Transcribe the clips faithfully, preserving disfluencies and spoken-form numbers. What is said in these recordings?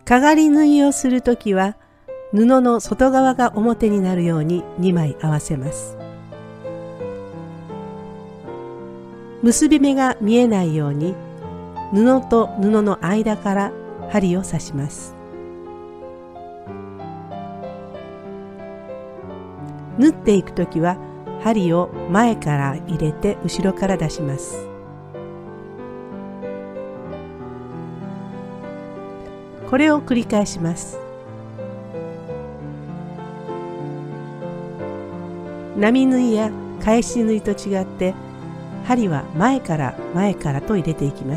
かがり縫いをするときは、布の外側が表になるようににまい合わせます。結び目が見えないように、布と布の間から針を刺します。縫っていくときは、針を前から入れて後ろから出します。これを繰り返します。並縫いや返し縫いと違って、針は前から前からと入れていきます。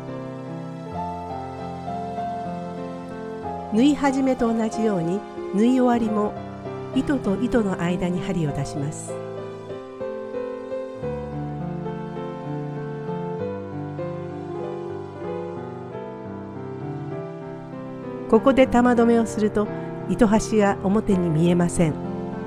縫い始めと同じように、縫い終わりも糸と糸の間に針を出します。ここで玉留めをすると、糸端が表に見えません。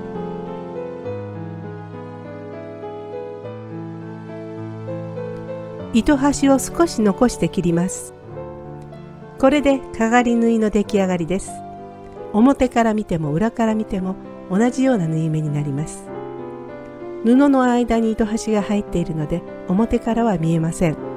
糸端を少し残して切ります。これでかがり縫いの出来上がりです。表から見ても裏から見ても同じような縫い目になります。布の間に糸端が入っているので、表からは見えません。